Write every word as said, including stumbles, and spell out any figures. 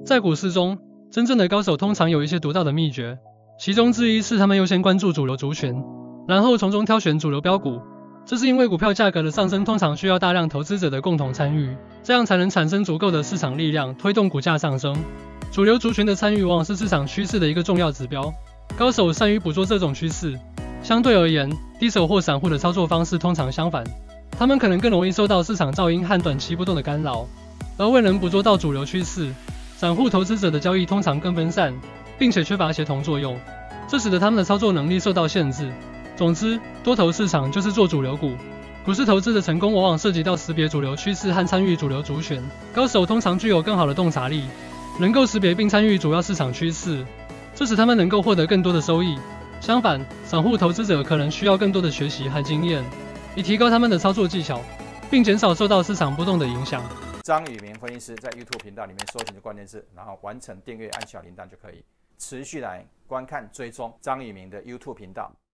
在股市中，真正的高手通常有一些独到的秘诀，其中之一是他们优先关注主流族群，然后从中挑选主流标股。这是因为股票价格的上升通常需要大量投资者的共同参与，这样才能产生足够的市场力量推动股价上升。主流族群的参与往往是市场趋势的一个重要指标，高手善于捕捉这种趋势。相对而言，低手或散户的操作方式通常相反，他们可能更容易受到市场噪音和短期波动的干扰，而未能捕捉到主流趋势。散户投资者的交易通常更分散，并且缺乏协同作用，这使得他们的操作能力受到限制。总之，多头市场就是做主流股。股市投资的成功往往涉及到识别主流趋势和参与主流族群。高手通常具有更好的洞察力，能够识别并参与主要市场趋势，这使他们能够获得更多的收益。相反，散户投资者可能需要更多的学习和经验，以提高他们的操作技巧，并减少受到市场波动的影响。 张宇明分析师在 YouTube 频道里面搜寻的关键字，然后完成订阅，按小铃铛就可以持续来观看追踪张宇明的 YouTube 频道。